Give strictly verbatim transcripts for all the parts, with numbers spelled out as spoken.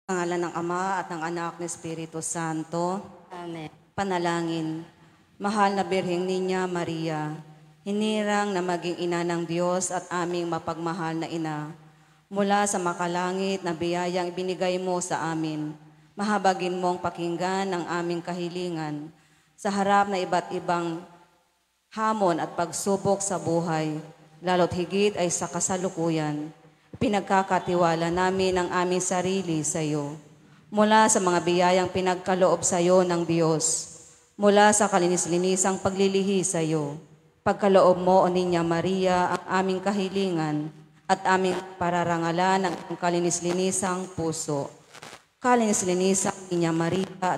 Pangalan ng Ama at ng Anak ng Espiritu Santo. Amen. Panalangin. Mahal na Birheng Niña Maria, hinirang na maging ina ng Diyos at aming mapagmahal na ina. Mula sa makalangit na biyayang ibinigay mo sa amin, mahabagin mong pakinggan ang aming kahilingan sa harap na iba't ibang hamon at pagsubok sa buhay, lalo't higit ay sa kasalukuyan. Pinagkakatiwala namin ang aming sarili sa iyo. Mula sa mga biyayang pinagkaloob sa iyo ng Diyos, mula sa kalinis-linisang paglilihi sa iyo, pagkaloob mo, O Niña Maria, ang aming kahilingan at aming pararangalan ng kalinis-linisang puso. Kalinis-linisang Niña Maria,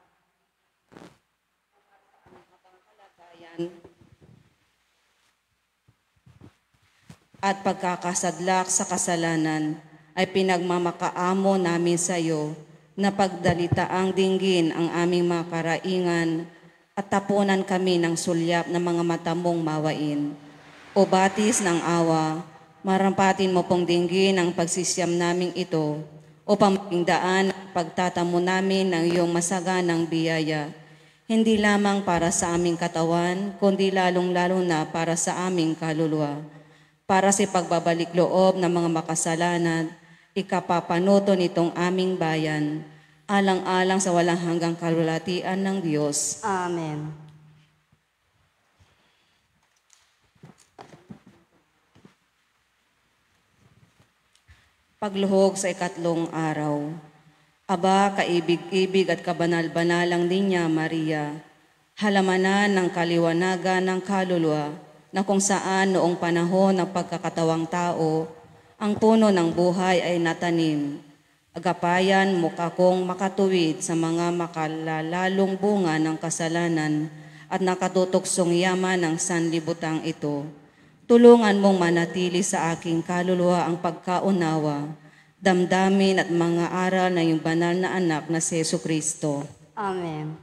at pagkakasadlak sa kasalanan ay pinagmamakaamo namin sa iyo na pagdalitaang dinggin ang aming mga karaingan at tapunan kami ng sulyap ng mga matamong mawain. O batis ng awa, marampatin mo pong dinggin ang pagsisyam naming ito upang maging daan ang pagtatamo namin ng iyong masaganang biyaya, hindi lamang para sa aming katawan, kundi lalong-lalo na para sa aming kaluluwa. Para sa pagbabalik loob ng mga makasalanan, ikapapanuto nitong aming bayan, alang-alang sa walang hanggang kalulatian ng Diyos. Amen. Pagluhog sa ikatlong araw. Aba, kaibig-ibig at kabanal-banalang Niña Maria, halamanan ng kaliwanagan ng kaluluwa, na kung saan noong panahon ng pagkakatawang tao, ang puno ng buhay ay natanim. Agapayan mo kakong makatuwid sa mga makalalalong bunga ng kasalanan at nakatutuksong yaman ng sanlibutang ito. Tulungan mong manatili sa aking kaluluwa ang pagkaunawa, damdamin at mga aral na iyong banal na anak na si Jesucristo. Amen.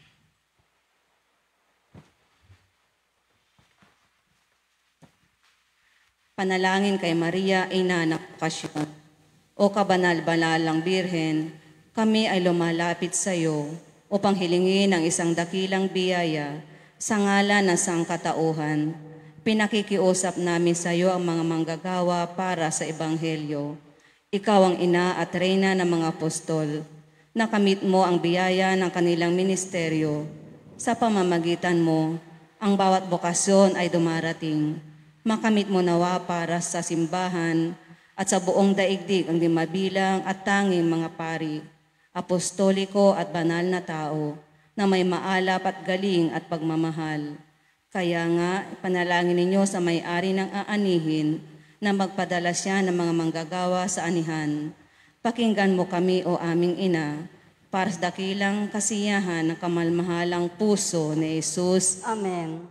Panalangin kay Maria, Ina ng Okasyon. O kabanal-banalang Birhen, kami ay lumalapit sa iyo upang hilingin ang isang dakilang biyaya sa ngalan ng sangkatauhan. Pinakikiusap namin sa iyo ang mga manggagawa para sa Ebanghelyo. Ikaw ang ina at reyna ng mga apostol. Nakamit mo ang biyaya ng kanilang ministeryo. Sa pamamagitan mo, ang bawat bokasyon ay dumarating. Makamit mo nawa para sa simbahan at sa buong daigdig ang di mabilang at tanging mga pari, apostoliko at banal na tao na may maalap at galing at pagmamahal. Kaya nga, panalangin ninyo sa may-ari ng aanihin na magpadala siya ng mga manggagawa sa anihan. Pakinggan mo kami, O aming ina, para sa dakilang kasiyahan ng kamalmahalang puso ni Jesus. Amen.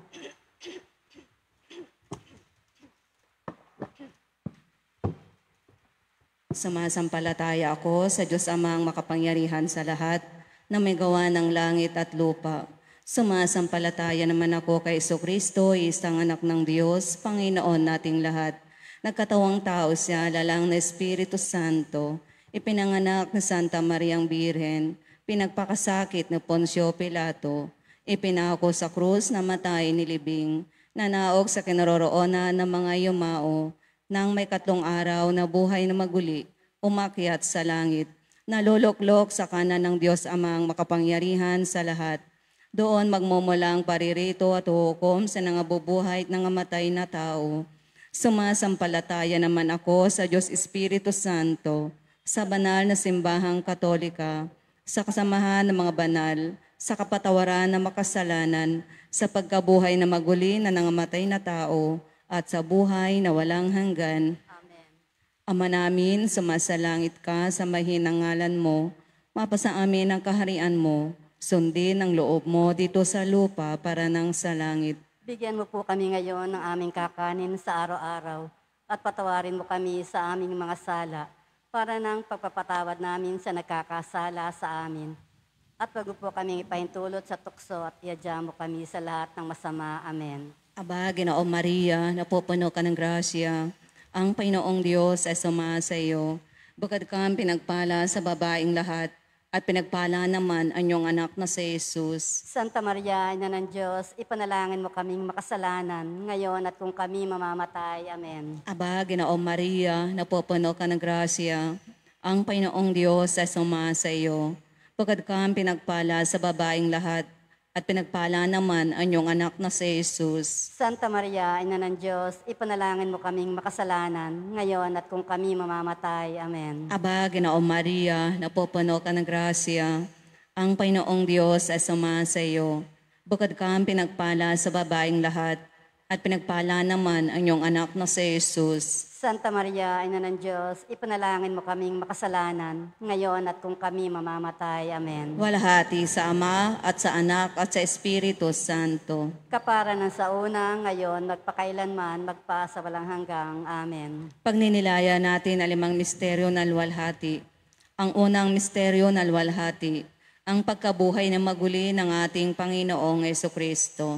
Sumasampalataya ako sa Diyos Amang makapangyarihan sa lahat na may gawa ng langit at lupa. Sumasampalataya naman ako kay Jesucristo, isang anak ng Diyos, Panginoon nating lahat. Nagkatawang tao siya, lalang na Espiritu Santo, ipinanganak ni Santa Mariang Birhen, pinagpakasakit ni Poncio Pilato, ipinako sa krus, namatay, nilibing, nanaog sa kinaroroonan ng mga yumao, nang may katlong araw na buhay na maguli, umakyat sa langit, naluluklok sa kanan ng Diyos Amang makapangyarihan sa lahat. Doon magmumulang paririto at hukom sa nangabubuhay at nangamatay na tao. Sumasampalataya naman ako sa Diyos Espiritu Santo, sa banal na simbahang katolika, sa kasamahan ng mga banal, sa kapatawaran ng makasalanan, sa pagkabuhay na maguli na nangamatay na tao, at sa buhay na walang hanggan. Amen. Ama namin, sumasalangit ka, samahin ang ngalan mo, mapasa amin ang kaharian mo, sundin ang loob mo dito sa lupa para nang sa langit. Bigyan mo po kami ngayon ng aming kakanin sa araw-araw at patawarin mo kami sa aming mga sala para nang pagpapatawad namin sa nagkakasala sa amin. At wag mo po kami ipahintulot sa tukso at iadya mo kami sa lahat ng masama. Amen. Aba, Ginoong Maria, napupuno ka ng grasya. Ang Panginoong Diyos ay sumasa iyo. Bukod kang pinagpala sa babaeng lahat, at pinagpala naman ang iyong anak na si Jesus. Santa Maria, Ina ng Diyos, ipanalangin mo kaming makasalanan, ngayon at kung kami mamamatay. Amen. Aba, Ginoong Maria, napupuno ka ng grasya, ang Panginoong Diyos ay suma sa iyo. Bukod kang pinagpala sa babaeng lahat, at pinagpala naman ang iyong anak na si Jesus. Santa Maria, Ina ng Diyos, ipanalangin mo kaming makasalanan, ngayon at kung kami mamamatay. Amen. Aba, Ginoong Maria, napupuno ka ng grasya, ang Panginoong Diyos ay suma sa iyo. Bukod kang pinagpala sa babaeng lahat, at pinagpala naman ang iyong anak na si Jesus. Santa Maria, Ina ng Diyos, ipanalangin mo kaming makasalanan, ngayon at kung kami mamamatay. Amen. Walhati sa Ama at sa Anak at sa Espiritu Santo. Kapara ng sa una, ngayon, magpakailanman, magpa sa walang hanggang. Amen. Pagninilaya natin ang limang misteryo na luwalhati. Ang unang misteryo na luwalhati, ang pagkabuhay na maguli ng ating Panginoong Jesucristo.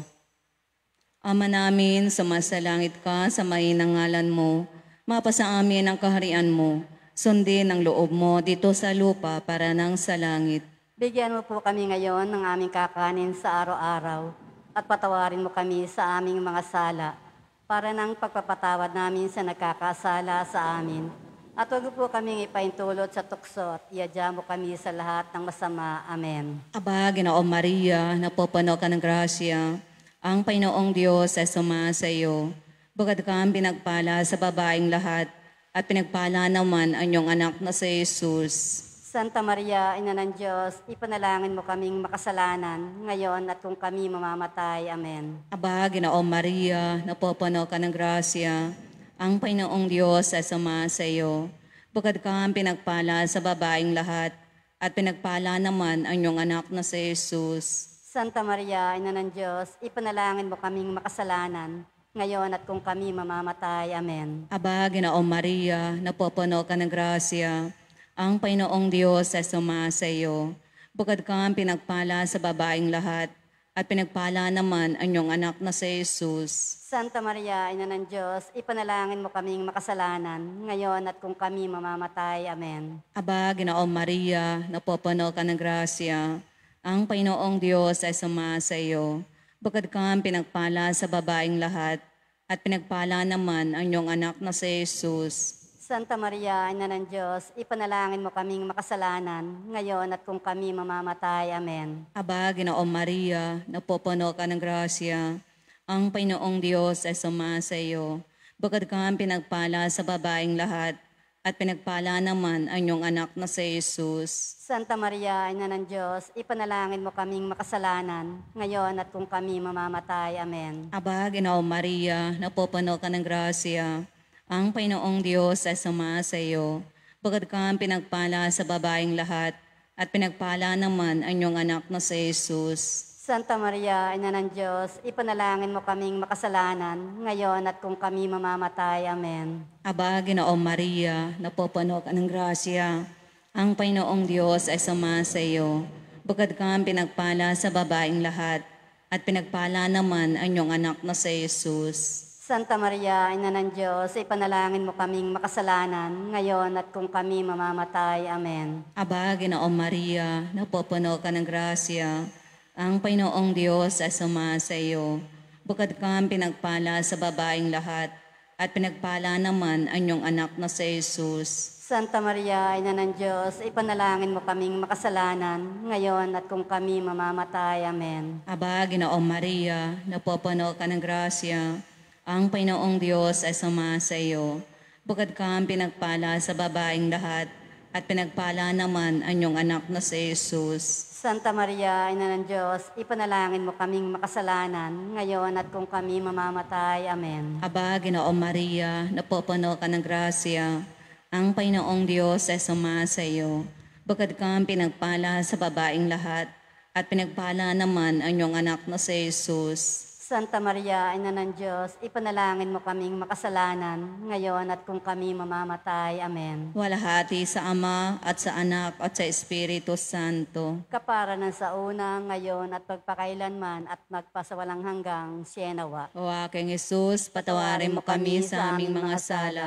Ama namin, sumasalangit ka, samayin ang ngalan mo. Mapasa amin ang kaharian mo. Sundin ang loob mo dito sa lupa para nang sa langit. Bigyan mo po kami ngayon ng aming kakanin sa araw-araw at patawarin mo kami sa aming mga sala para nang pagpapatawad namin sa nagkakasala sa amin. At huwag po kaming ipaintulot sa tukso at iadya mo kami sa lahat ng masama. Amen. Aba, Ginoong Maria, napupuno ka ng grasya, ang Panginoong Diyos ay suma sa iyo. Bukod kang pinagpala sa babaeng lahat, at pinagpala naman ang iyong anak na si Jesus. Santa Maria, Ina ng Diyos, ipanalangin mo kaming makasalanan, ngayon at kung kami mamamatay. Amen. Aba, Ginoong Maria, napupuno ka ng grasya, ang Panginoong Diyos ay suma sa iyo. Bukod kang pinagpala sa babaeng lahat, at pinagpala naman ang iyong anak na si Jesus. Santa Maria, Ina ng Diyos, ipanalangin mo kaming makasalanan, ngayon at kung kami mamamatay. Amen. Aba, Ginoong Maria, napupuno ka ng grasya, ang Panginoong Diyos ay suma sa iyo. Bukod kang pinagpala sa babaeng lahat, at pinagpala naman ang iyong anak na si Jesus. Santa Maria, Ina ng Diyos, ipanalangin mo kaming makasalanan, ngayon at kung kami mamamatay. Amen. Aba, Ginoong Maria, napupuno ka ng grasya, ang Panginoong Diyos ay suma sa iyo. Bukod kang pinagpala sa babaeng lahat, at pinagpala naman ang iyong anak na si Jesus. Santa Maria, Ina ng Diyos, ipanalangin mo kaming makasalanan, ngayon at kung kami mamamatay. Amen. Aba, Ginoong Maria, napupuno ka ng grasya, ang Panginoong Diyos ay suma sa iyo. Bukod kang pinagpala sa babaeng lahat, at pinagpala naman ang iyong anak na si Jesus. Santa Maria, Ina ng Diyos, ipanalangin mo kaming makasalanan, ngayon at kung kami mamamatay. Amen. Aba, Ginoong Maria, napupuno ka ng grasya, ang Panginoong Diyos ay suma sa iyo. Bukod kang pinagpala sa babaeng lahat, at pinagpala naman ang iyong anak na si Jesus. Santa Maria, Ina ng Diyos, ipanalangin mo kaming makasalanan, ngayon at kung kami mamamatay. Amen. Aba, Ginoong Maria, napupuno ka ng grasya, ang Panginoong Diyos ay suma sa iyo. Bukod kang pinagpala sa babaeng lahat, at pinagpala naman ang iyong anak na si Jesus. Santa Maria, Ina ng Diyos, ipanalangin mo kaming makasalanan, ngayon at kung kami mamamatay. Amen. Aba, Ginoong Maria, napupuno ka ng grasya, ang Panginoong Diyos ay suma sa iyo. Bukod kang pinagpala sa babaeng lahat, at pinagpala naman ang iyong anak na si Jesus. Santa Maria, Ina ng Diyos, ipanalangin mo kaming makasalanan, ngayon at kung kami mamamatay. Amen. Aba, Ginoong Maria, napupuno ka ng grasya, ang Panginoong Diyos ay suma sa iyo. Bukod kang pinagpala sa babaeng lahat, at pinagpala naman ang iyong anak na si Jesus. Santa Maria, Ina ng Diyos, ipanalangin mo kaming makasalanan, ngayon at kung kami mamamatay. Amen. Aba, Ginoong Maria, napupuno ka ng grasya, ang Panginoong Diyos ay suma sa iyo. Bukod kang pinagpala sa babaeng lahat, at pinagpala naman ang iyong anak na si Jesus. Santa Maria, Ina ng Diyos, ipanalangin mo kaming makasalanan, ngayon at kung kami mamamatay. Amen. Walhati sa Ama at sa Anak at sa Espiritu Santo. Kapara ng sa una, ngayon at pagpakailanman at magpasawalang hanggang sienawa. O aking Jesus, patawarin mo kami sa aming mga sala,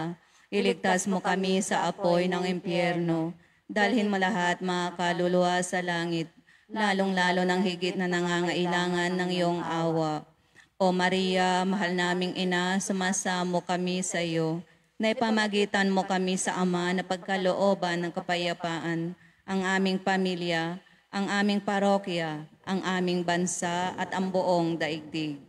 Iligtas mo kami sa apoy ng impyerno. Dalhin mo lahat mga kaluluwa sa langit, lalong-lalo ng higit na nangangailangan ng iyong awa. O Maria, mahal naming ina, sumasamo kami sa iyo. Naipamagitan mo kami sa Ama na pagkalooban ng kapayapaan, ang aming pamilya, ang aming parokya, ang aming bansa at ang buong daigdig.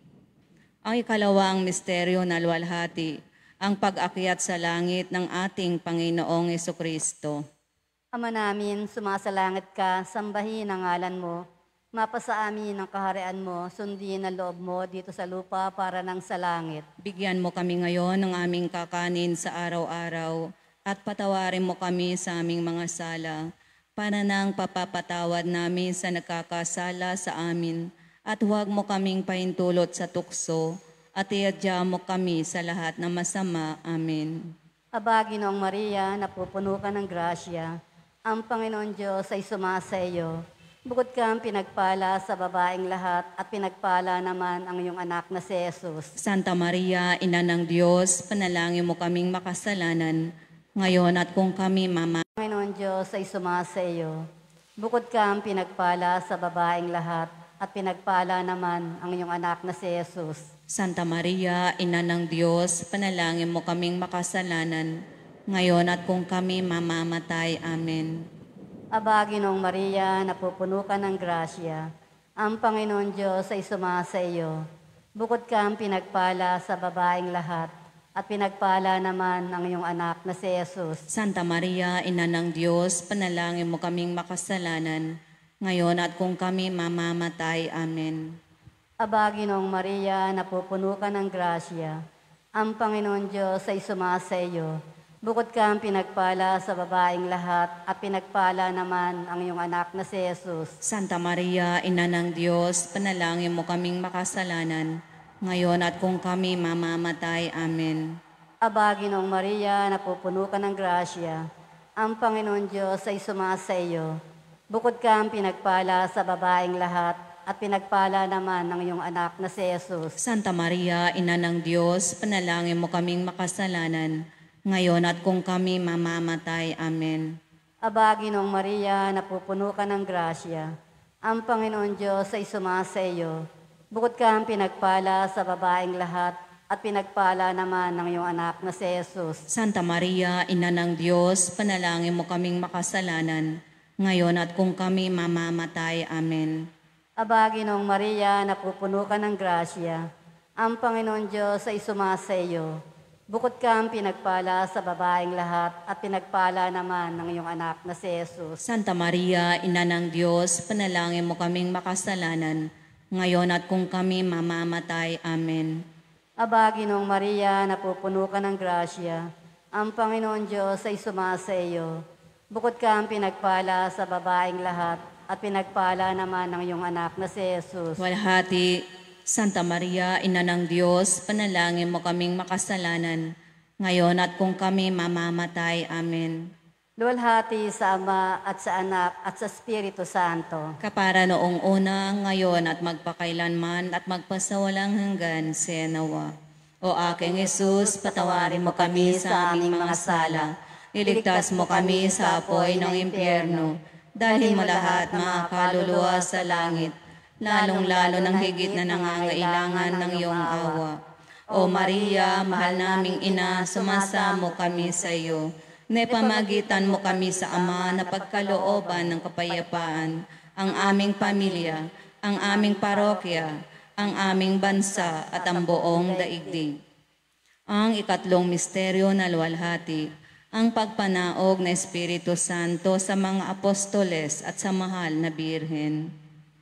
Ang ikalawang misteryo na luwalhati, ang pag-akyat sa langit ng ating Panginoong Jesucristo. Ama namin, sumasalangit ka, sambahin ang ngalan mo. Mapasa amin ang kaharian mo, sundin ang loob mo dito sa lupa para nang sa langit. Bigyan mo kami ngayon ng aming kakanin sa araw-araw at patawarin mo kami sa aming mga sala para nang papapatawad namin sa nagkakasala sa amin at huwag mo kaming pahintulot sa tukso at iadya mo kami sa lahat ng masama. Amen. Aba, Ginoong Maria, napupuno ka ng grasya. Ang Panginoon Diyos ay sumasa iyo. Bukod kang pinagpala sa babaeng lahat at pinagpala naman ang iyong anak na si Jesus. Santa Maria, Ina ng Diyos, panalangin mo kaming makasalanan, ngayon at kung kami mama. Panginoon Diyos ay sumasa iyo. Bukod kang pinagpala sa babaeng lahat at pinagpala naman ang iyong anak na si Jesus. Santa Maria, Ina ng Diyos, panalangin mo kaming makasalanan, ngayon at kung kami mamamatay. Amen. Aba, Ginoong Maria, napupuno ka ng grasya. Ang Panginoon Diyos ay sumasa iyo. Bukod kang pinagpala sa babaeng lahat, at pinagpala naman ang iyong anak na si Jesus. Santa Maria, Ina ng Diyos, panalangin mo kaming makasalanan, ngayon at kung kami mamamatay. Amen. Aba, Ginoong Maria, napupuno ka ng grasya. Ang Panginoon Diyos ay sumasa iyo. Bukod kang pinagpala sa babaeng lahat at pinagpala naman ang iyong anak na si Jesus. Santa Maria, Ina ng Diyos, panalangin mo kaming makasalanan, ngayon at kung kami mamamatay. Amen. Aba, Ginoong Maria, napupuno ka ng grasya. Ang Panginoon Diyos ay sumasa iyo. Bukod kang pinagpala sa babaeng lahat at pinagpala naman ang iyong anak na si Jesus. Santa Maria, Ina ng Diyos, panalangin mo kaming makasalanan, ngayon at kung kami mamamatay. Amen. Aba, Ginoong Maria, napupuno ka ng grasya. Ang Panginoon Diyos ay sumasa iyo. Bukod kang pinagpala sa babaeng lahat at pinagpala naman ng iyong anak na si Jesus. Santa Maria, Ina ng Diyos, panalangin mo kaming makasalanan, ngayon at kung kami mamamatay. Amen. Aba, Ginoong Maria, napupuno ka ng grasya. Ang Panginoon Diyos ay sumasa iyo. Bukod kang pinagpala sa babaeng lahat at pinagpala naman ng iyong anak na si Jesus. Santa Maria, Ina ng Diyos, panalangin mo kaming makasalanan, ngayon at kung kami mamamatay. Amen. Aba, Ginoong Maria, napupuno ka ng grasya. Ang Panginoon Diyos ay sumasa iyo. Bukod kang pinagpala sa babaeng lahat at pinagpala naman ng iyong anak na si Jesus. Walhati, Santa Maria, Ina ng Diyos, panalangin mo kaming makasalanan, ngayon at kung kami mamamatay. Amen. Luwalhati sa Ama at sa Anak at sa Espiritu Santo. Kapara noong una, ngayon at magpakailanman at magpasawalang hanggan. Senawa. O aking Jesus, patawarin mo kami sa aming mga sala. Iligtas mo kami sa apoy ng impyerno. Dalhin mo lahat mga kaluluwa sa langit, lalong-lalo ng higit na nangangailangan ng iyong awa. O Maria, mahal naming ina, sumasamo kami sa iyo. Naipamagitan mo kami sa Ama na pagkalooban ng kapayapaan, ang aming pamilya, ang aming parokya, ang aming bansa at ang buong daigdig. Ang ikatlong misteryo na luwalhati, ang pagpanaog na Espiritu Santo sa mga apostoles at sa mahal na Birhen.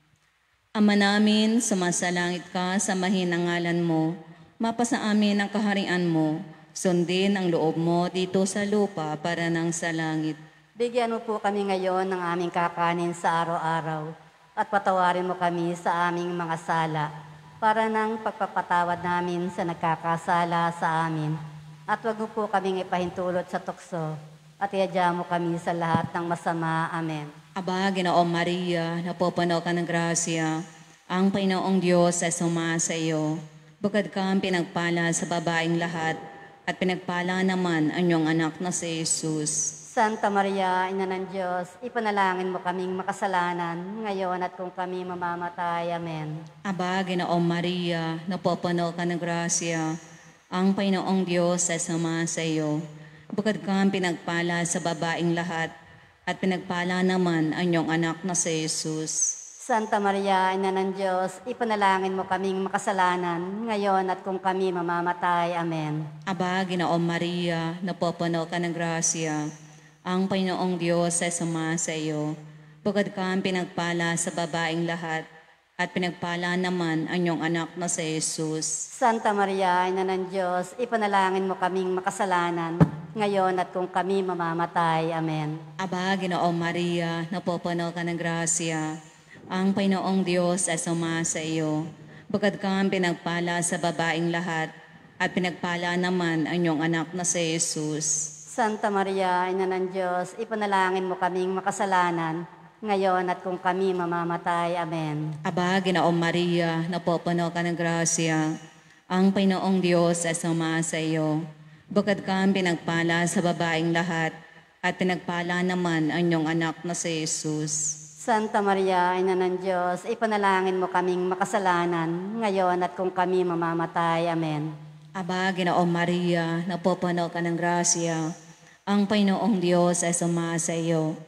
Ama namin, sumasalangit ka, samahin ang ngalan mo, mapasa amin ang kaharian mo, sundin ang loob mo dito sa lupa para nang sa langit. Bigyan mo po kami ngayon ng aming kakanin sa araw-araw at patawarin mo kami sa aming mga sala para nang pagpapatawad namin sa nagkakasala sa amin. At wag mo po kaming ipahintulot sa tukso at iadya mo kami sa lahat ng masama. Amen. Aba, Ginoong Maria, napupuno ka ng grasya, ang Panginoong Diyos ay sumasa iyo. Bukod kang pinagpala sa babaeng lahat, at pinagpala naman ang iyong anak na si Jesus. Santa Maria, Ina ng Diyos, ipanalangin mo kaming makasalanan, ngayon at kung kami mamamatay. Amen. Aba, Ginoong Maria, napupuno ka ng grasya, ang Panginoong Diyos ay sama sa iyo. Bukod kang pinagpala sa babaeng lahat, at pinagpala naman ang iyong anak na si Jesus. Santa Maria, Ina ng Diyos, ipanalangin mo kaming makasalanan, ngayon at kung kami mamamatay. Amen. Aba, Ginoong Maria, napupuno ka ng grasya, ang Panginoong Diyos ay sama sa iyo. Bukod kang pinagpala sa babaeng lahat, at pinagpala naman ang iyong anak na si Jesus. Santa Maria, Ina ng Diyos, ipanalangin mo kaming makasalanan, ngayon at kung kami mamamatay. Amen. Aba, Ginoong Maria, napupuno ka ng grasya, ang Panginoong Diyos ay sama sa iyo. Bukod kang pinagpala sa babaeng lahat, at pinagpala naman ang iyong anak na si Jesus. Santa Maria, Ina ng Diyos, ipanalangin mo kaming makasalanan, ngayon at kung kami mamamatay. Amen. Aba, Ginoong Maria, napupuno ka ng grasya, ang Panginoong Diyos ay sama sa iyo. Bukod kang pinagpala sa babaeng lahat, at pinagpala naman ang iyong anak na si Jesus. Santa Maria, Ina ng Diyos, ipanalangin mo kaming makasalanan, ngayon at kung kami mamamatay. Amen. Aba, Ginoong Maria, napupuno ka ng grasya, ang Panginoong Diyos ay sama sa iyo.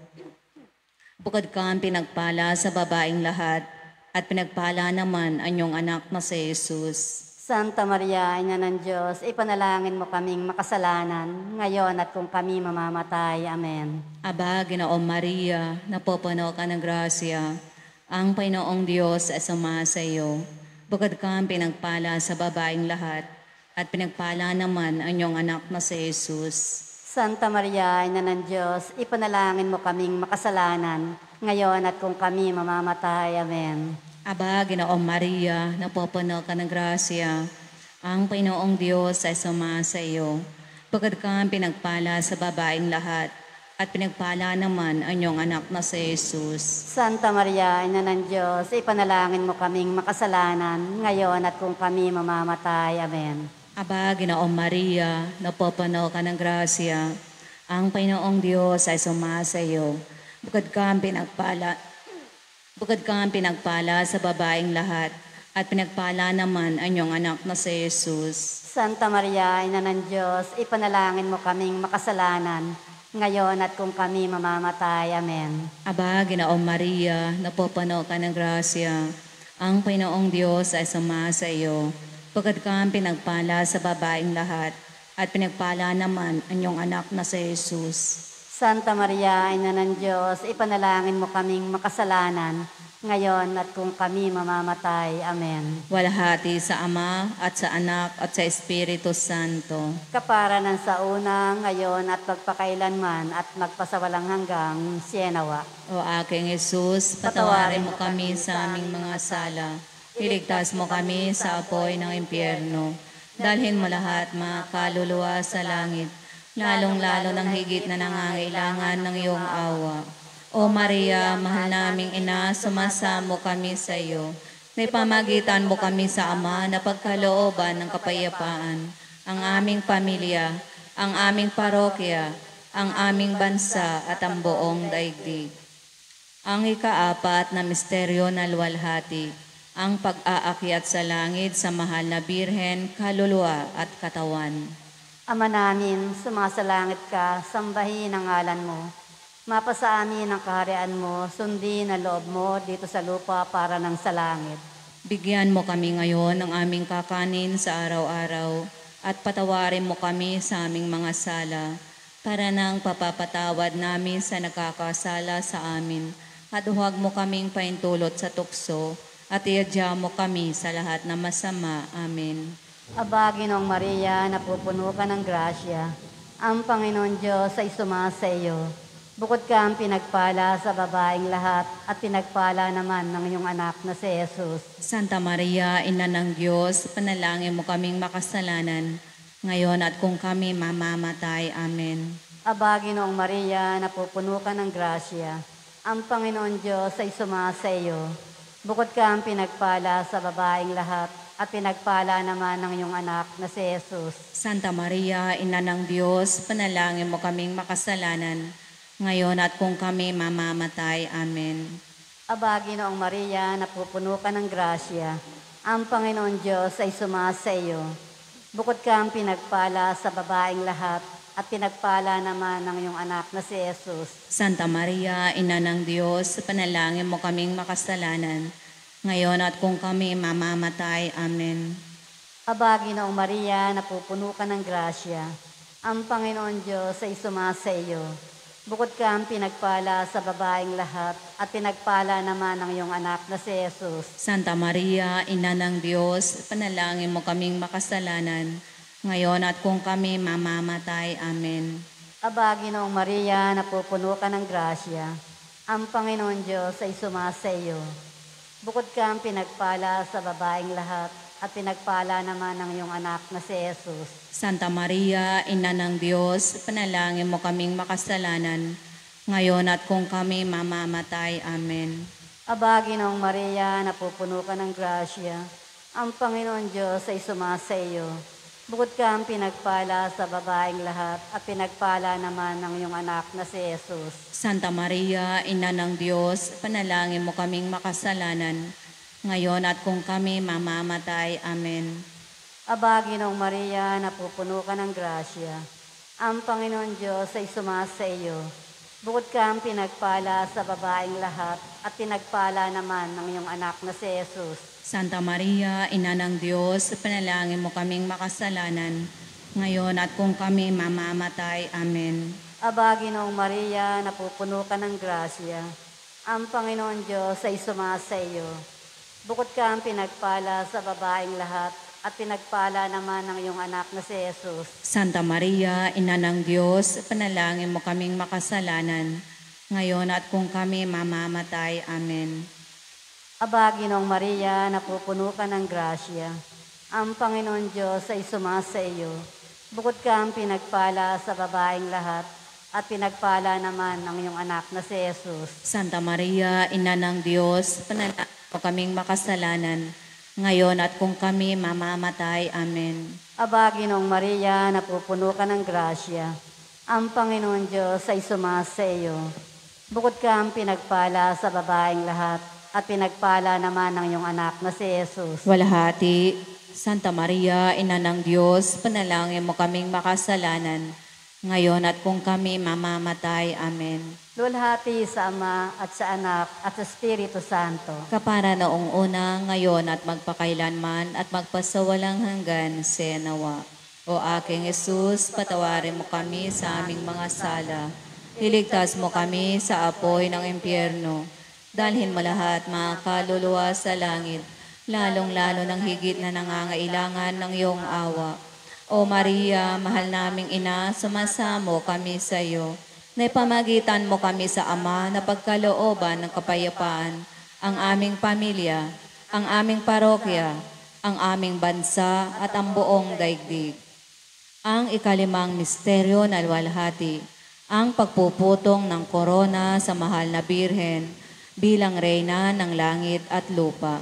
Bukod kang pinagpala sa babaeng lahat, at pinagpala naman ang iyong anak na si Jesus. Santa Maria, Ina ng Diyos, ipanalangin mo kaming makasalanan, ngayon at kung kami mamamatay. Amen. Aba, Ginoong Maria, napupuno ka ng grasya, ang Panginoong Diyos ay sama sa iyo. Bukod kang pinagpala sa babaeng lahat, at pinagpala naman ang iyong anak na si Jesus. Santa Maria, Ina ng Diyos, ipanalangin mo kaming makasalanan, ngayon at kung kami mamamatay. Amen. Aba, Ginoong Maria, napupuno ka ng grasya, ang Panginoong Diyos ay sama sa iyo. Bukod kang pinagpala sa babaeng lahat, at pinagpala naman ang iyong anak na si Jesus. Santa Maria, Ina ng Diyos, ipanalangin mo kaming makasalanan, ngayon at kung kami mamamatay. Amen. Aba, Ginoong Maria, napupuno ka ng grasya, ang Panginoong Diyos ay sama sa iyo. Bukod kang pinagpala, bukod kang pinagpala sa babaeng lahat, at pinagpala naman ang iyong anak na si Jesus. Santa Maria, Ina ng Diyos, ipanalangin mo kaming makasalanan, ngayon at kung kami mamamatay. Amen. Aba, Ginoong Maria, napupuno ka ng grasya, ang Panginoong Diyos ay sama sa iyo. Bukod kang pinagpala sa babaeng lahat, at pinagpala naman ang iyong anak na si Jesus. Santa Maria, Ina ng Diyos, ipanalangin mo kaming makasalanan, ngayon at kung kami mamamatay. Amen. Walhati sa Ama, at sa Anak, at sa Espiritu Santo. Kapara ng sa una, ngayon at magpakailanman at magpasawalang hanggang sienawa. O aking Jesus, patawarin mo kami sa aming mga sala. Iligtas mo kami sa apoy ng impyerno. Dalhin mo lahat mga kaluluwa sa langit, lalong-lalo ng higit na nangangailangan ng iyong awa. O Maria, mahal naming ina, sumasamo kami sa iyo. Naipamagitan mo kami sa Ama na pagkalooban ng kapayapaan, ang aming pamilya, ang aming parokya, ang aming bansa at ang buong daigdig. Ang ikaapat na misteryo na luwalhati, ang pag-aakyat sa langit sa mahal na Birhen, kaluluwa at katawan. Ama namin, sumasalangit ka, sambahin ang ngalan mo. Mapasa amin ang kaharian mo, sundin ang loob mo dito sa lupa para ng sa langit. Bigyan mo kami ngayon ng aming kakanin sa araw-araw, at patawarin mo kami sa aming mga sala, para nang papapatawad namin sa nagkakasala sa amin, at huwag mo kaming paintulot sa tukso, at iadya mo kami sa lahat na masama. Amen. Aba, Ginoong Maria, napupuno ka ng grasya. Ang Panginoon Diyos ay sumasa iyo. Bukod kang pinagpala sa babaeng lahat, at pinagpala naman ng iyong anak na si Jesus. Santa Maria, Ina ng Diyos, panalangin mo kaming makasalanan, ngayon at kung kami mamamatay. Amen. Aba, Ginoong Maria, napupuno ka ng grasya. Ang Panginoon Diyos ay sumasa iyo. Bukod kang pinagpala sa babaeng lahat, at pinagpala naman ng iyong anak na si Jesus. Santa Maria, Ina ng Diyos, panalangin mo kaming makasalanan, ngayon at kung kami mamamatay. Amen. Aba, Ginoong Maria, napupuno ka ng grasya. Ang Panginoon Diyos ay sumasa iyo. Bukod kang pinagpala sa babaeng lahat, at pinagpala naman ng iyong anak na si Jesus. Santa Maria, Ina ng Diyos, panalangin mo kaming makasalanan, ngayon at kung kami mamamatay. Amen. Aba, Ginoong Maria, napupuno ka ng grasya. Ang Panginoon Diyos ay sumasa iyo. Bukod kang pinagpala sa babaeng lahat, at pinagpala naman ng iyong anak na si Jesus. Santa Maria, Ina ng Diyos, panalangin mo kaming makasalanan, ngayon at kung kami mamamatay. Amen. Aba, Ginoong Maria, napupuno ka ng grasya. Ang Panginoon Diyos ay sumasa iyo. Bukod kang pinagpala sa babaeng lahat, at pinagpala naman ng iyong anak na si Jesus. Santa Maria, Ina ng Diyos, panalangin mo kaming makasalanan, ngayon at kung kami mamamatay. Amen. Aba, Ginoong Maria, napupuno ka ng grasya. Ang Panginoon Diyos ay sumasa iyo. Bukod kang pinagpala sa babaeng lahat, at pinagpala naman ng iyong anak na si Jesus. Santa Maria, Ina ng Diyos, panalangin mo kaming makasalanan, ngayon at kung kami mamamatay. Amen. Aba, Ginoong Maria, napupuno ka ng grasya. Ang Panginoon Diyos ay sumasa iyo. Bukod kang pinagpala sa babaeng lahat, at pinagpala naman ng iyong anak na si Jesus. Santa Maria, Ina ng Diyos, panalangin mo kaming makasalanan, ngayon at kung kami mamamatay. Amen. Aba, Ginoong Maria, napupuno ka ng grasya. Ang Panginoon Diyos ay sumasa iyo. Bukod kang pinagpala sa babaeng lahat, at pinagpala naman ng iyong anak na si Jesus. Santa Maria, Ina ng Diyos, panalangin mo kaming makasalanan, ngayon at kung kami mamamatay. Amen. Aba, Ginoong Maria, napupuno ka ng grasya. Ang Panginoon Diyos ay sumasa iyo. Bukod kang pinagpala sa babaeng lahat, at pinagpala naman ng iyong anak na si Jesus. Santa Maria, Ina ng Diyos, panalangin mo kaming makasalanan, ngayon at kung kami mamamatay. Amen. Aba, Ginoong Maria, napupuno ka ng grasya. Ang Panginoon Diyos ay sumasa iyo. Bukod kang pinagpala sa babaeng lahat, at pinagpala naman ng iyong anak na si Jesus. Walhati, Santa Maria, Ina ng Diyos, panalangin mo kaming makasalanan, ngayon at kung kami mamamatay. Amen. Luwalhati sa Ama at sa Anak at sa Espiritu Santo. Kapara noong una, ngayon at magpakailanman at magpasawalang hanggan, senawa. O aking Jesus, patawarin mo kami sa aming mga sala. Iligtas mo kami sa apoy ng impyerno. Dalhin mo lahat mga kaluluwa sa langit, lalong-lalo ng higit na nangangailangan ng iyong awa. O Maria, mahal naming ina, sumasamo kami sa iyo. Naipamagitan mo kami sa Ama na pagkalooban ng kapayapaan, ang aming pamilya, ang aming parokya, ang aming bansa at ang buong daigdig. Ang ikalimang misteryo na luwalhati, ang pagpuputong ng korona sa mahal na Birhen, bilang reyna ng langit at lupa.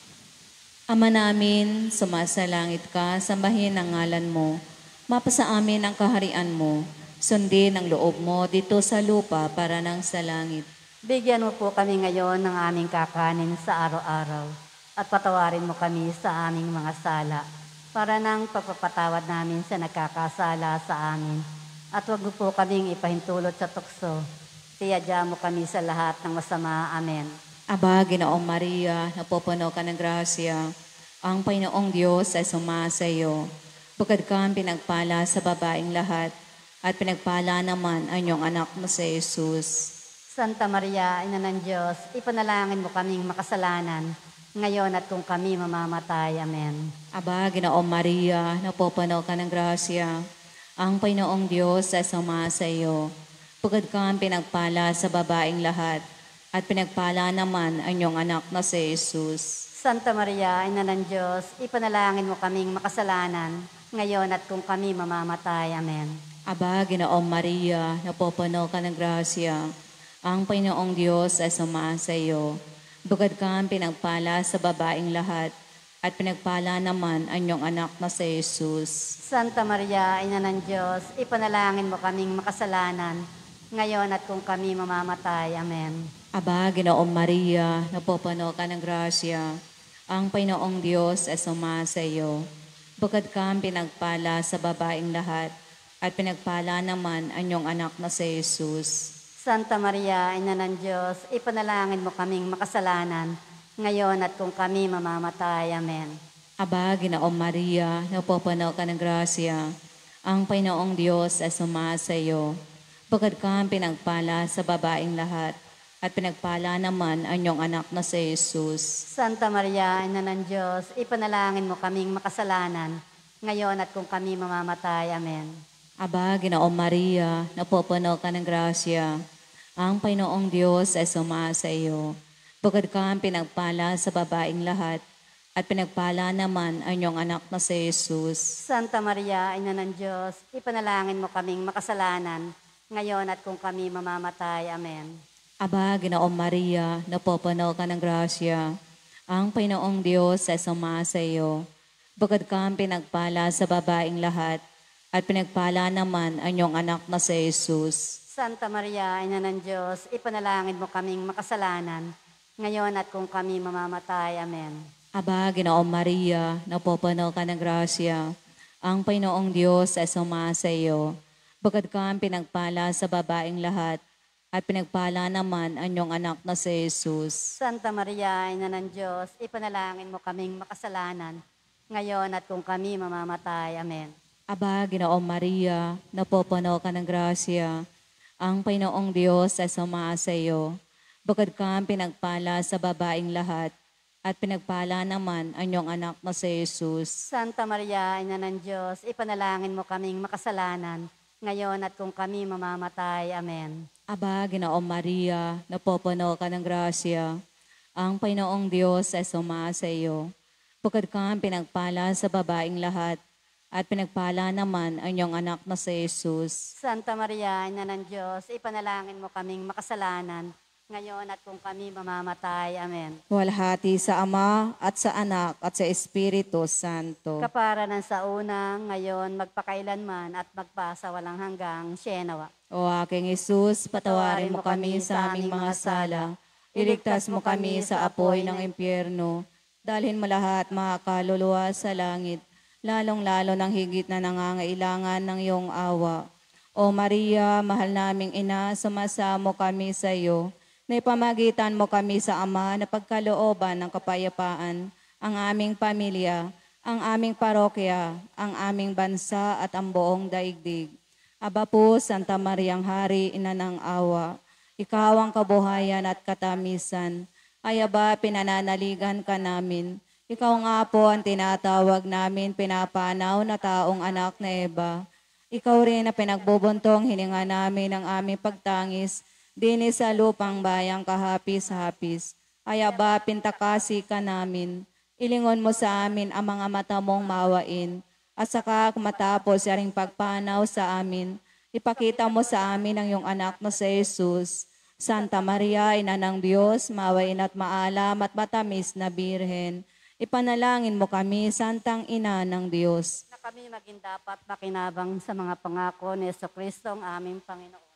Ama namin, sumasalangit ka, sambahin ang ngalan mo. Mapasa amin ang kaharian mo. Sundin ang loob mo dito sa lupa para nang sa langit. Bigyan mo po kami ngayon ng aming kakanin sa araw-araw, at patawarin mo kami sa aming mga sala, para nang pagpapatawad namin sa nagkakasala sa amin. At huwag mo po kaming ipahintulot sa tukso. Tiyadya mo kami sa lahat ng masama. Amen. Aba, Ginoong Maria, napupuno ka ng grasya. Ang Panginoong Diyos ay sumasa iyo. Bukod kang pinagpala sa babaeng lahat, at pinagpala naman ang iyong anak mo sa Jesus. Santa Maria, Ina ng Diyos, ipanalangin mo kaming makasalanan, ngayon at kung kami mamamatay. Amen. Aba, Ginoong Maria, napupuno ka ng grasya. Ang Panginoong Diyos ay sumasa iyo. Bukod kang pinagpala sa babaeng lahat, at pinagpala naman ang iyong anak na si Jesus. Santa Maria, Ina ng Diyos, ipanalangin mo kaming makasalanan, ngayon at kung kami mamamatay. Amen. Aba, Ginoong Maria, napupuno ka ng grasya. Ang Panginoong Diyos ay sumasa iyo. Bukod kang pinagpala sa babaeng lahat, at pinagpala naman ang iyong anak na si Jesus. Santa Maria, Ina ng Diyos, ipanalangin mo kaming makasalanan, ngayon at kung kami mamamatay. Amen. Aba, Ginoong Maria, napupuno ka ng grasya, ang Panginoong Diyos ay sumasa iyo. Bukod kang pinagpala sa babaeng lahat, at pinagpala naman ang iyong anak na si Jesus. Santa Maria, Ina ng Diyos, ipanalangin mo kaming makasalanan, ngayon at kung kami mamamatay. Amen. Aba, Ginoong Maria, napupuno ka ng grasya, ang Panginoong Diyos ay sumasa iyo. Bukod kang pinagpala sa babaeng lahat, at pinagpala naman ang iyong anak na si Jesus. Santa Maria, Ina ng Diyos, ipanalangin mo kaming makasalanan, ngayon at kung kami mamamatay. Amen. Aba, Ginoong Maria, napupuno ka ng grasya, ang Panginoong Diyos ay sumasa iyo. Bukod kang pinagpala sa babaeng lahat, at pinagpala naman ang iyong anak na si Jesus. Santa Maria, Ina ng Diyos, ipanalangin mo kaming makasalanan, ngayon at kung kami mamamatay. Amen. Aba, Ginoong Maria, napupuno ka ng grasya, ang Panginoong Diyos ay sumasa iyo. Bukod kang pinagpala sa babaeng lahat, at pinagpala naman ang iyong anak na si Jesus. Santa Maria, Ina ng Diyos, ipanalangin mo kaming makasalanan, ngayon at kung kami mamamatay. Amen. Aba, Ginoong Maria, napupuno ka ng grasya, ang Panginoong Diyos ay sumasa iyo. Bukod kang pinagpala sa babaeng lahat, at pinagpala naman ang iyong anak na si Jesus. Santa Maria, Ina ng Diyos, ipanalangin mo kaming makasalanan, ngayon at kung kami mamamatay. Amen. Aba, Ginoong Maria, napupuno ka ng grasya, ang Panginoong Diyos ay sumasa iyo. Bukod kang pinagpala sa babaeng lahat, at pinagpala naman ang iyong anak na si Jesus. Santa Maria, Ina ng Diyos, ipanalangin mo kaming makasalanan, ngayon at kung kami mamamatay. Amen. Aba, Ginoong Maria, napupuno ka ng grasya, ang Panginoong Diyos ay sumasa iyo. Bukod kang pinagpala sa babaeng lahat, at pinagpala naman ang iyong anak na si Jesus. Santa Maria, Ina ng Diyos, ipanalangin mo kaming makasalanan, ngayon at kung kami mamamatay. Amen. Walhati sa Ama, at sa Anak, at sa Espiritu Santo. Kapara ng sa una, ngayon, magpakailanman at magpasawalang hanggang sienawa. O aking Isus, patawarin mo kami sa aming mga sala. Iligtas mo kami sa apoy ng impyerno. Dalhin mo lahat mga kaluluwa sa langit, lalong-lalo ng higit na nangangailangan ng iyong awa. O Maria, mahal naming ina, sumasamo kami sa iyo. Naipamagitan mo kami sa Ama na pagkalooban ng kapayapaan, ang aming pamilya, ang aming parokya, ang aming bansa at ang buong daigdig. Aba po, Santa Mariang Hari, Ina ng Awa, ikaw ang kabuhayan at katamisan. Ay aba, pinananaligan ka namin. Ikaw nga po ang tinatawag namin pinapanaw na taong anak na Eva. Ikaw rin na pinagbubuntong hininga namin ang aming pagtangis, dinis sa lupang bayang kahapis-hapis. Ay aba, pintakasi ka namin. Ilingon mo sa amin ang mga mata mong mawain. At saka matapos yaring pagpanaw sa amin, ipakita mo sa amin ang iyong anak na si Jesus. Santa Maria, Ina ng Diyos, mawain at maalam at matamis na Birhen. Ipanalangin mo kami, Santang Ina ng Diyos. Na kami maging dapat makinabang sa mga pangako ni Jesucristo ang aming Panginoon.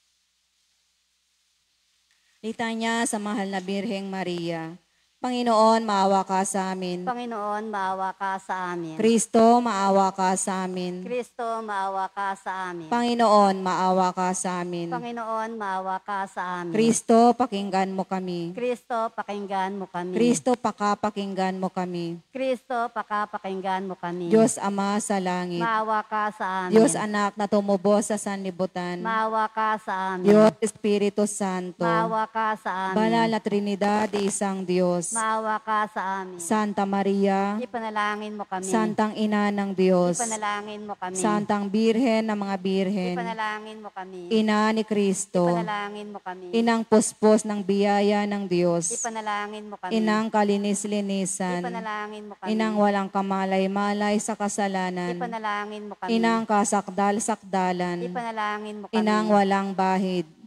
Litanya sa mahal na Birheng Maria. Panginoon, maawa ka sa amin. Panginoon, maawa ka sa amin. Kristo, maawa ka sa amin. Kristo, maawa ka sa amin. Panginoon, maawa ka sa amin. Panginoon, maawa ka sa amin. Kristo, pakinggan mo kami. Kristo, pakinggan mo kami. Kristo, pakapakinggan mo kami. Kristo, pakapakinggan mo kami. Diyos Ama sa langit. Maawa ka sa amin. Diyos Anak na tumubo sa sanlibutan. Maawa ka sa amin. Diyos Espiritu Santo. Maawa ka sa amin. Banal na Trinidad, isang Diyos. Maawa ka sa amin. Santa Maria, Ipanalangin mo kami. Santang Ina ng Diyos. Ipanalangin mo kami. Santang Birhen ng mga Birhen. Ipanalangin mo kami. Ina ni Kristo. Ipanalangin mo kami. Inang puspos ng biyaya ng Diyos. Ipanalangin mo kami. Inang kalinis-linisan. Ipanalangin mo kami. Inang walang kamalay-malay sa kasalanan. Ipanalangin mo kami. Inang kasakdal-sakdalan. Ipanalangin mo kami. Inang walang bahid.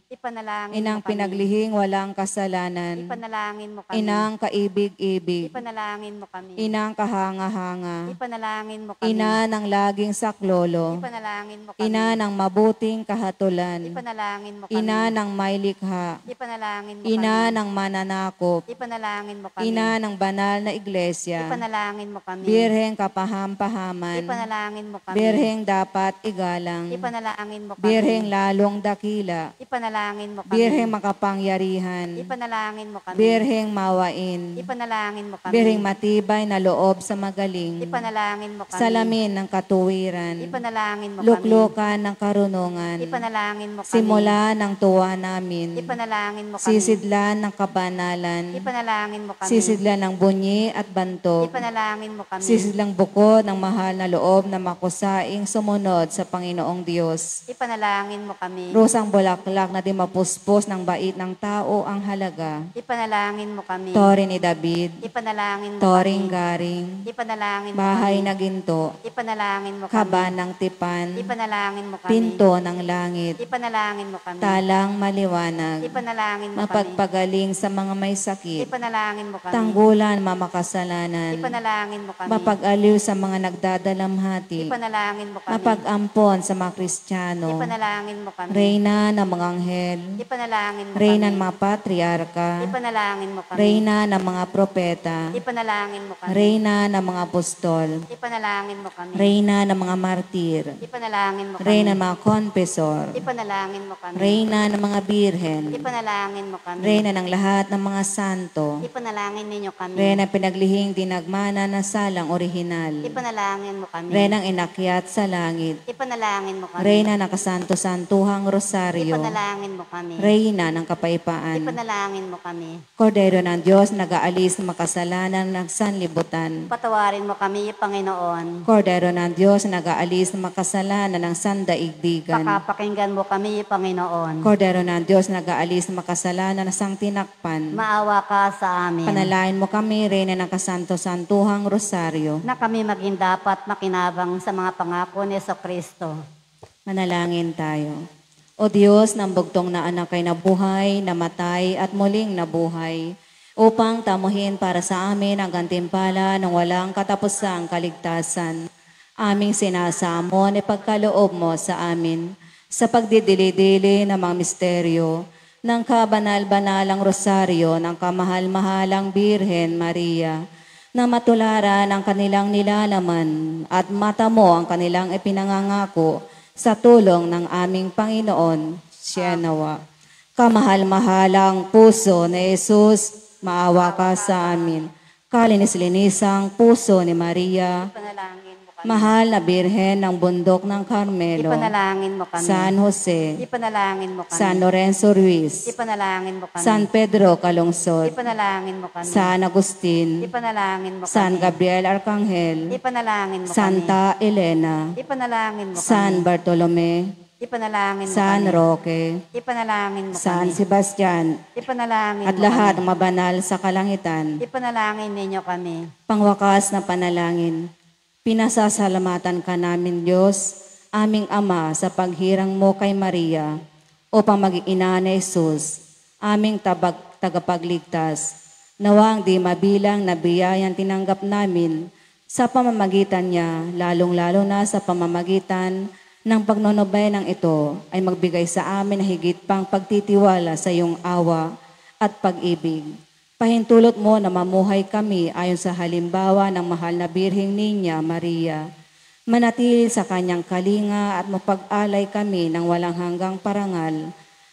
Ipanalangin Inang mo kami. pinaglihing walang kasalanan. Ipanalangin mo kami. Inang kaibig-ibig. Ipanalangin mo kami. Inang kahanga-hanga. Ipanalangin mo kami. Ina ng laging saklolo. Ipanalangin mo kami. Ina ng mabuting kahatulan. Ipanalangin mo kami. Ina ng may likha. Ipanalangin mo Ina kami. ng mananakop. Ipanalangin mo kami. Ina ng banal na iglesia. Ipanalangin mo kami. Birheng kapaham-pahaman. Ipanalangin mo kami. Birheng dapat igalang. Ipanalangin mo kami. Birheng lalong dakila. Ipanalangin mo kami. Birheng makapangyarihan. Ipanalangin mo kami. Birheng mawain. Ipanalangin mo kami. Birheng matibay na loob sa magaling. Ipanalangin mo kami. Salamin ng katuwiran. Ipanalangin mo kami. Luklukan ng karunungan. Ipanalangin mo kami. Simula ng tuwa namin. Ipanalangin mo kami. Sisidlan ng kabanalan. Ipanalangin mo kami. Sisidlan ng bunyi at bantog. Ipanalangin mo kami. Sisidlang buko ng mahal na loob na makusaing sumunod sa Panginoong Diyos. Ipanalangin mo kami. Rusang bulaklak na di mapuspos ng bait ng tao ang halaga. Ipanalangin mo kami. Tori ni David. Ipanalangin mo Toring kami. garing. Ipanalangin mo Bahay kami. na ginto. Ipanalangin mo kami. Kaba ng tipan. Ipanalangin mo kami. Pinto ng langit. Ipanalangin mo kami. Talang maliwanag. Ipanalangin mo kami. Mapagpagaling sa mga may sakit. Ipanalangin mo kami. Tanggulan mamakasalanan. Ipanalangin mo kami. Mapag-aliw sa mga nagdadalamhati. Ipanalangin mo kami. Mapag-ampon sa mga Kristiyano. Ipanalangin mo kami. Reyna ng mga anghel. Ipanalangin mo Reyna ng kami. mga patriarka. Ipanalangin mo kami. Reyna ng mga propeta. Ipanalangin mo kami. Reyna ng mga apostol. Ipanalangin mo kami. Reyna ng mga martir. Ipanalangin mo kami. Reyna ng mga konfesor. Ipanalangin mo kami. Reyna ng mga birhen. Ipanalangin mo kami. Reyna ng lahat ng mga santo. Ipanalangin ninyo kami. Reyna pinaglihing dinagmana na salang orihinal. Ipanalangin mo kami. Reyna ng inakyat sa langit. Ipanalangin mo kami. Reyna ng kasanto-santuhang rosaryo. Ipanalangin mo kami. Reyna ng kapayapaan. Ipanalangin mo kami. Kordero ng Diyos, nag-aalis ng makasalanan ng sanlibutan. Patawarin mo kami, Panginoon. Kordero ng Diyos, nag-aalis ng makasalanan ng sandaigdigan. Pakapakinggan mo kami, Panginoon. Kordero ng Diyos, nag-aalis ng makasalanan ng sangtinakpan. Maawa ka sa amin. Panalain mo kami, Reyna ng kasanto-santuhang rosaryo. Na kami maging dapat makinabang sa mga pangako ni Kristo. Manalangin tayo. O Diyos, ng bugtong na anak ay nabuhay, namatay at muling nabuhay, upang tamuhin para sa amin ang gantimpala ng walang katapusang kaligtasan. Aming sinasamon, ipagkaloob mo sa amin sa pagdidili-dili ng mga misteryo ng kabanal-banalang rosaryo ng kamahal-mahalang Birhen Maria, na matularan ang kanilang nilalaman at matamo ang kanilang ipinangangako sa tulong ng aming Panginoon, siya nawa. Kamahal-mahalang puso ni Jesus, maawa ka sa amin. Kalinis-linisang puso ni Maria, Ipanalangin mo kami. mahal na Birhen ng bundok ng Carmelo, Ipanalangin mo kami. San Jose, Ipanalangin mo kami. San Lorenzo Ruiz, Ipanalangin mo kami. San Pedro Calungsod, Ipanalangin mo kami. San Agustin, Ipanalangin mo kami. San Gabriel Arcangel, Ipanalangin mo kami. Santa Elena, Ipanalangin mo San kami. Bartolome, Ipanalangin mo San kami. Roque, Ipanalangin mo San kami. Sebastian, Ipanalangin at mo lahat kami. ng mabanal sa kalangitan. Ipanalangin ninyo kami. Pangwakas na panalangin, pinasasalamatan ka namin, Diyos, aming Ama, sa paghirang mo kay Maria, upang maging ina ni Jesus, aming tabag, tagapagligtas. Nawang di mabilang na biyayang tinanggap namin sa pamamagitan niya, lalong-lalo na sa pamamagitan ng pagnonobay ng ito, ay magbigay sa amin na higit pang pagtitiwala sa iyong awa at pag-ibig. Pahintulot mo na mamuhay kami ayon sa halimbawa ng mahal na Birheng Ninya, Maria. Manatili sa kanyang kalinga at mapag-alay kami ng walang hanggang parangal,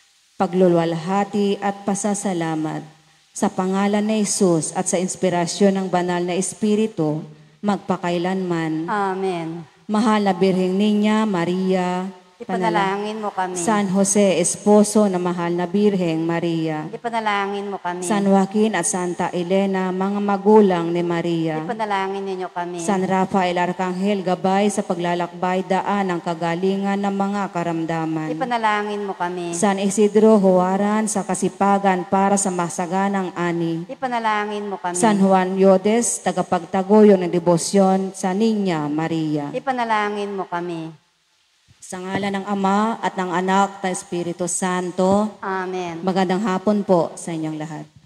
paglulwalhati at pasasalamat. Sa pangalan ni Jesus at sa inspirasyon ng banal na Espiritu, magpakailanman. Amen. Mahal na Birheng Ninya, Maria, Ipanalangin mo kami. San Jose, esposo na mahal na Birheng Maria, Ipanalangin mo kami. San Joaquin at Santa Elena, mga magulang ni Maria, Ipanalangin ninyo kami. San Rafael Arcangel, gabay sa paglalakbay daan ng kagalingan ng mga karamdaman, Ipanalangin mo kami. San Isidro, huwaran sa kasipagan para sa masaganang ani, Ipanalangin mo kami. San Juan Yodes, tagapagtagoyo ng debosyon sa Ninya Maria, Ipanalangin mo kami. Sa ngalan ng Ama at ng Anak at ng Espiritu Santo, Amen. magandang hapon po sa inyong lahat.